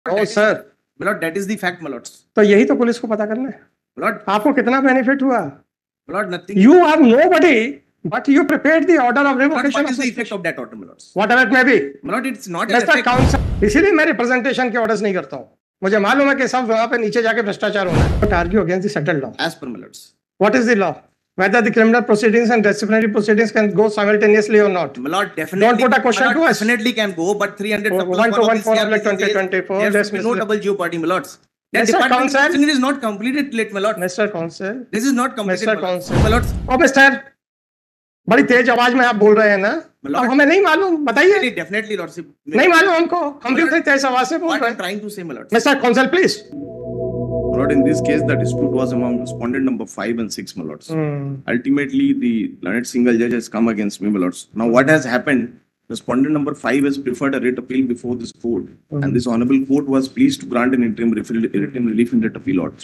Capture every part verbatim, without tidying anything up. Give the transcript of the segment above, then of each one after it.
ओ sir, मतलब that is the fact Malot's. तो यही तो पुलिस को पता करना है। मलॉट आपको कितना बेनिफिट हुआ? Malot nothing. You are nobody, but you prepared the order of revocation. What of is the suspension. effect of that order, malots? Whatever it may be. Mallot, it's not an Mister effect. Counsel, इसीलिए मैं representation के orders नहीं करता हूँ। मुझे मालूम है कि सब वहां पे नीचे जाके भ्रष्टाचार होना है। But argue against the settled law. As per malots. What is the law? Whether the criminal proceedings and disciplinary proceedings can go simultaneously or not. Malot, definitely. Don't put a question Malot, to us. Definitely can go, but three hundred one to one four of twenty twenty-four. There should be no double jeopardy, malots. That Mister department Counsel, is not completed yet, malot. Mister Counsel, This is not completed, Mister malots. Counsel, Malots. Oh, Mister, बड़ी तेज आवाज में आप बोल रहे हैं ना? अब हमें नहीं मालूम, बताइए। Definitely, lordship. नहीं मालूम हमको, हम भी उतनी तेज आवाज से बोल रहे हैं। What I'm trying to say, malots. Mister Counsel, please. Malot, in this case, the dispute was among respondent number five and six, malots. Hmm. Ultimately, the learned single judge has come against me, malots. Now, what has happened? Respondent number five has preferred a writ appeal before this court, Hmm. and this honorable court was pleased to grant an interim refill- interim relief in that appeal order.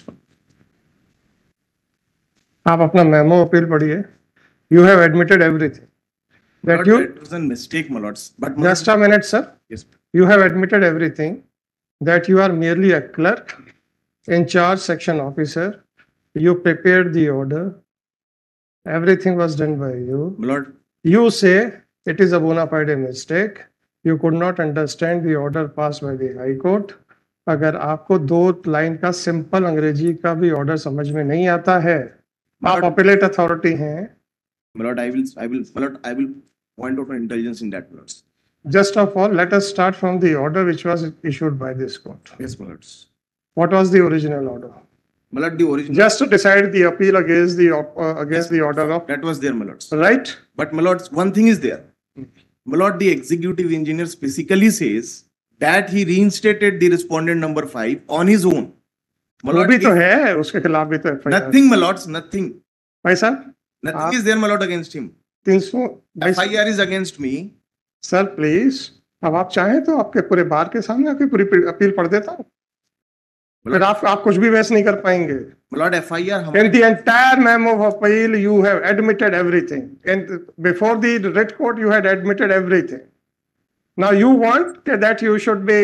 आप अपना memo appeal पढ़िए। You have admitted everything. That Malot, you that was a mistake, malots. But just a minute, sir. yes, You have admitted everything. That you are merely a clerk, in charge section officer. You prepared the order. Everything was done by you. malot. You say it is a bona fide mistake. You could not understand the order passed by the High Court. अगर आपको दो line का simple अंग्रेजी का भी order समझ में नहीं आता है, आप अपीलेट अथॉरिटी हैं। Malot, I will, I will, malot, I will point out an intelligence in that, malots. Just of all, let us start from the order which was issued by this court. Yes, malots. What was the original order? Malot, the original. Just to decide the appeal against the uh, against the order of. That was there, malots. Right. But malots, one thing is there. Malot, the executive engineer specifically says that he reinstated the respondent number five on his own. वो भी तो है, उसके खिलाफ भी तो है। Nothing, malots, nothing. भाई साहब, Nothing is there, malot, against him. तीन सौ F I R is against me. Sir please, अब आप चाहें तो आपके पूरे बार के सामने आपकी पूरी अपील पढ़ देता हूँ, फिर आप आप कुछ भी वैसे नहीं कर पाएंगे। Malot, F I R. In the entire memo of appeal, you have admitted everything. And before the writ court, you had admitted everything. Now you want that you should be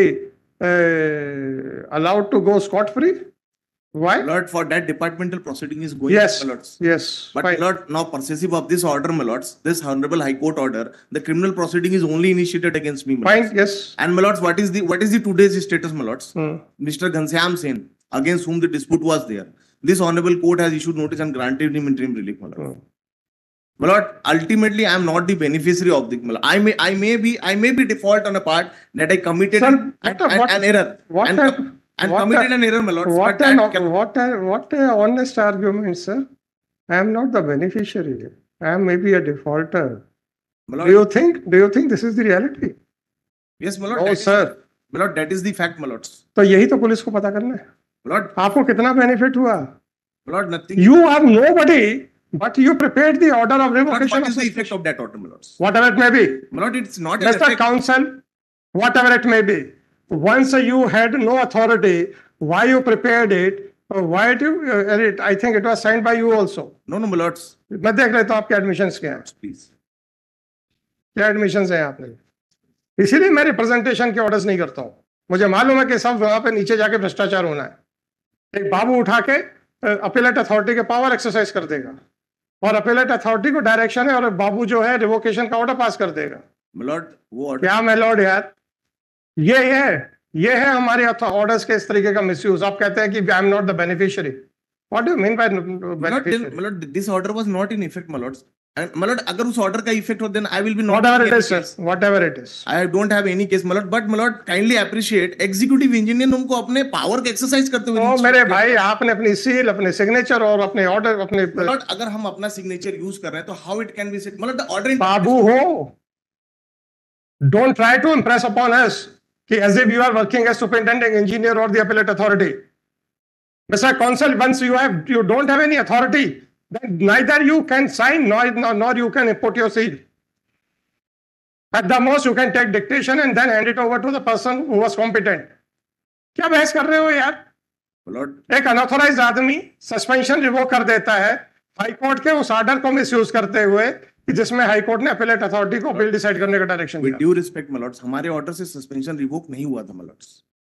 uh, allowed to go scot-free? Why? Malot, for that departmental proceeding is going. Yes. Malots. Yes. But fine. malot, now possessive of this order, malots, this honorable high court order, the criminal proceeding is only initiated against me. Malots. Fine. Yes. And malots, what is the what is the today's status, malots? Hmm. Mister Ghanshyam Sen, against whom the dispute was there, this honorable court has issued notice and granted him interim relief, malot. Hmm. Malot, ultimately, I am not the beneficiary of the. Malot. I may, I may be, I may be default on a part that I committed Sir, an, what, an, what, an error what and, a, and what committed a, an error, malot. What but an, that can, what a, what a honest argument, sir. I am not the beneficiary. I am maybe a defaulter. malot, Do you think? Do you think this is the reality? yes, malot. Oh, that sir. Is, malot, that is the fact, malots. तो यही तो police को पता करना है। Malot, आपको कितना benefit हुआ? malot, nothing. You are nobody, but you prepared the order of Malot, revocation. what is of the effect of that order, malots? Whatever it may be. Malot, it's not an Mister effect. Counsel, whatever it may be. Once you had no authority, why you prepared it? Why do you? Uh, it, I think it was signed by you also. No, no, malots. मैं देख लेता हूँ आपके admissions क्या हैं। Please. क्या admissions हैं आपने? इसीलिए मैं रिप्रेजेंटेशन के ऑर्डर्स नहीं करता हूँ। मुझे मालूम है कि सब वहां पे नीचे जाके भ्रष्टाचार होना है। एक बाबू उठा के अपीलेट अथॉरिटी के पावर एक्सरसाइज कर देगा और अपीलेट अथॉरिटी को डायरेक्शन है और बाबू जो है रिवोकेशन का ऑर्डर पास कर देगा। Malot, वो order. क्या मेलॉर्ड यार, ये है ये है हमारे ऑर्डर्स के इस तरीके का मिसयूज। आप कहते हैं कि I am not the beneficiary. What do you mean by beneficiary? Malot, this order was not in effect, malot. And malot, अगर उस order का effect हो, then I will be not. Whatever it is, sir. Whatever it is. I don't have any case, malot. But malot, kindly appreciate executive engineer ने उनको अपने power का exercise करते हुए। ओ मेरे भाई, आपने अपनी सील, अपने सिग्नेचर और अपने ऑर्डर अपने malot, अगर हम अपना signature use कर रहे हैं तो how it can be said? malot, the order. बाबू हो, don't try to impress upon us कि as if you are working as superintending engineer or the appellate authority. Mister Counsel, once you have you don't have any authority, then neither you can sign nor, nor, nor you can put your seal. At the most, you can take dictation and then hand it over to the person who was competent. क्या बहस कर रहे हो यार? malot, एक unauthorised आदमी suspension revoke कर देता है हाई कोर्ट के उस ऑर्डर को मिसयूज करते हुए कि जिसमें हाई कोर्ट ने अपीलेट अथॉरिटी को बिल डिसाइड करने का डायरेक्शन दिया। with due respect, malot, हमारे order से suspension revoke नहीं हुआ था, malot.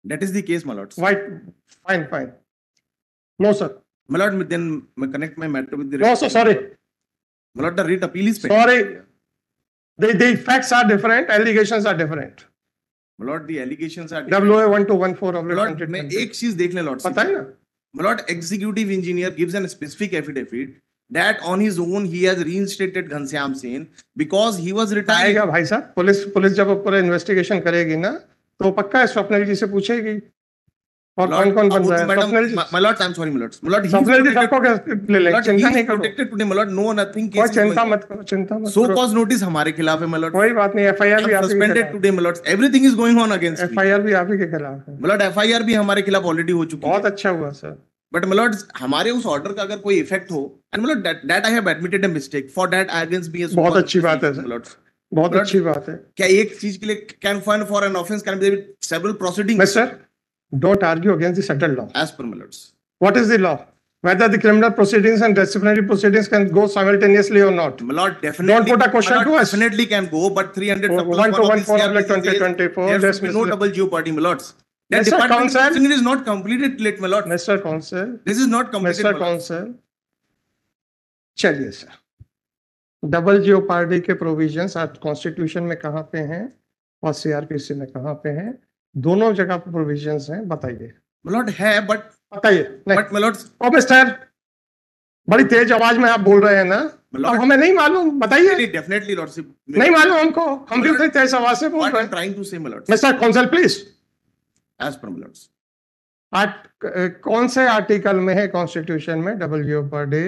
That is the case, my lords. Why? Fine, fine. No, sir. My lord, then I connect my matter with the. No, sir, sorry. My lord, the writ appeal is pending. Sorry. The, the facts are different, allegations are different. My lord, the allegations are. W A one two one four of My lord, मैं एक चीज देख ले Lord. पता है ना? My lord, executive engineer gives a specific affidavit that on his own he has reinstated Ghanshyam Sen because he was retired. आएगा भाई साहब, पुलिस पुलिस जब पूरा इन्वेस्टिगेशन करेगी ना तो पक्का स्वप्निल जी से पूछेगी और कौन कौन बन रहा है. स्वप्निल जी, my lord, I'm sorry, my lord. My lord, Swapnil जी सबको ले ले, चिंता नहीं करो. protected today, my lord. No, nothing. कोई चिंता मत करो, चिंता मत So करो. cause notice हमारे खिलाफ है, my lord. कोई बात नहीं, एफ आई आर भी आप ही के Suspended खिलाफ. today, my lord. Everything is going on against me. F I R भी आप ही के खिलाफ है. My lord, F I R भी हमारे खिलाफ ऑलरेडी हो चुकी है. बहुत अच्छा हुआ सर. But my lord, हमारे उस ऑर्डर का अगर कोई इफेक्ट हो, and my lord, that that I have admitted a mistake. For that, I against me. बहुत अच्छी बात है सर. बहुत अच्छी बात है. क्या एक चीज के लिए can fine for an offence can be several proceedings? Mister, don't argue against the settled law. As per my lords. What is the law? Whether the criminal proceedings and disciplinary proceedings can go simultaneously or not. My lord, definitely. Don't put a question my lord, to us. Definitely can go, but three hundred. Oh, one to one four of like twenty twenty-four. There Yes, should be no Mister double jeopardy, my lords. That Mister department Counsel. proceeding is not completed yet, my lord. Mister Counsel. This is not completed, Mister my lord. Counsel. चलिए sir, double jeopardy के provisions आज constitution में कहाँ पे हैं और CrPC में कहाँ पे हैं? दोनों जगह पे प्रोविजंस हैं, बताइए. My lord है, but बताइए. but my lords. Oh mister, बड़ी तेज आवाज में आप बोल रहे हैं ना, अब हमें नहीं मालूम, बताइए. Definitely, lordship. नहीं मालूम हमको, हम भी उतनी तेज आवाज से बोल What रहे I'm हैं. trying to say, my lords. Mister counsel please. As per my lords. Art कौन से आर्टिकल में है कॉन्स्टिट्यूशन में double jeopardy?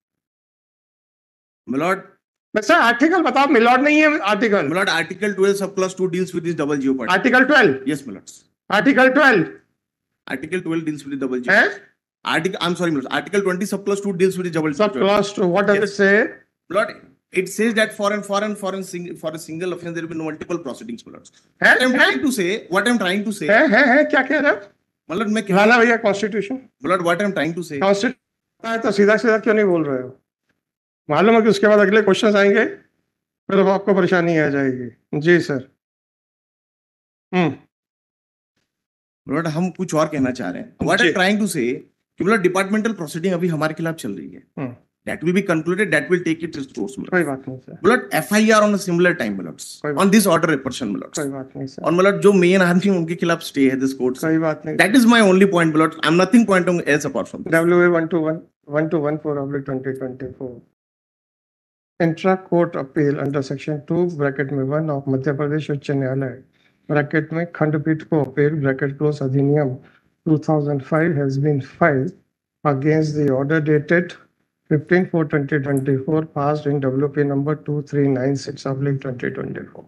My lord. Mister article बताओ. मिलॉर्ड नहीं है article. My lord, Article twelve sub clause two deals with this double jeopardy. Article twelve. Yes, my lords. Article twelve. Article twelve deals with the double jeopardy. हैं? Article, I'm sorry, my lords. Article twenty sub clause two deals with the double सब jeopardy. Clause two, what does it say? My lord, it says that for an for an for an sing, for a single offence there will be multiple proceedings, my lords. है What I'm है trying to say, what I'm trying to say, है है है क्या कह रहे हो? my lord, मैं कह लाना भैया constitution. my lord, what I'm trying to say, constitution है तो सीधा सीधा क्यों नहीं बोल रहे हो? मालूम है कि उसके बाद अगले क्वेश्चंस आएंगे, फिर अब आपको परेशानी आ जाएगी. जी सर. हम्म. my lord, हम कुछ और कहना चाह रहे हैं. What जी. I'm trying to say, कि my lord, डिपार्टमेंटल प्रोसीडिंग अभी हमारे खिलाफ चल रही है. हम्म. That will be concluded. That will take its course, my lord. कोई बात नहीं sir. My lord, F I R on a similar time, my lords. कोई बात- On this order repression, my lords. कोई बात नहीं सर. और my lord, जो मेन आदमी हैं, उनके खिलाफ स्टे है this court. कोई बात नहीं. That is my only point, my lord. I'm nothing pointing else apart from this. W A one two one one two one four of twenty twenty-four. Intra court appeal under section two bracket में one of Madhya Pradesh उच्च न्यायालय bracket में खंडपीठ को appeal bracket close अधिनियम two thousand five has been filed against the order dated fifteen four twenty twenty-four passed in W P number two three nine six of twenty twenty-four.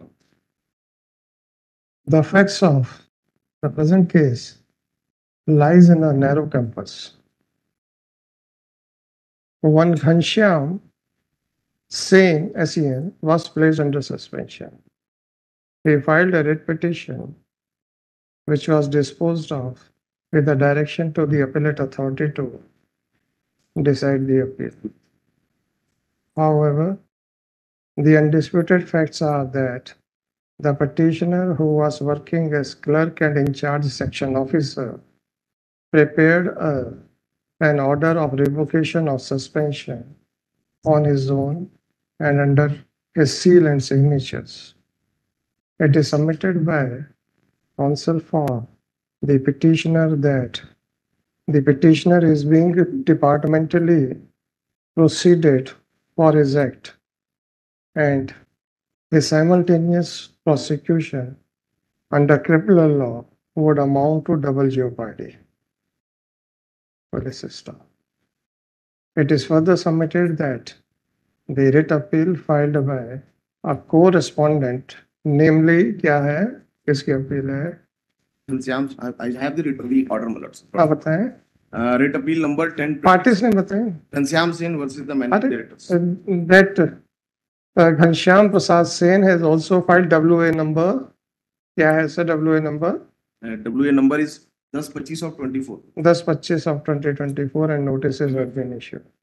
The facts of the present case lies in a narrow compass. One Ghanshyam Sen, S E N, was placed under suspension. He filed a writ petition, which was disposed of with the direction to the appellate authority to decide the appeal. However, the undisputed facts are that the petitioner, who was working as clerk and in charge section officer, prepared a, an order of revocation of suspension on his own and under his seal and signatures. It is submitted by counsel for the petitioner that the petitioner is being departmentally proceeded for his act and his simultaneous prosecution under criminal law would amount to double jeopardy for the system. It is further submitted that the writ appeal filed by a co-respondent, namely क्या है, किसकी appeal है? Ghanshyam, I I have the writ appeal order, my lords. आप बताएं. Uh, writ appeal number ten. Parties ने बताएं. Ghanshyam Sen versus the managing directors. That uh, Ghanshyam Prasad Sen has also filed W A number. क्या है sir W A number? Uh, W A number is ten twenty-five of twenty-four. ten twenty-five of twenty twenty-four and notices have been issued.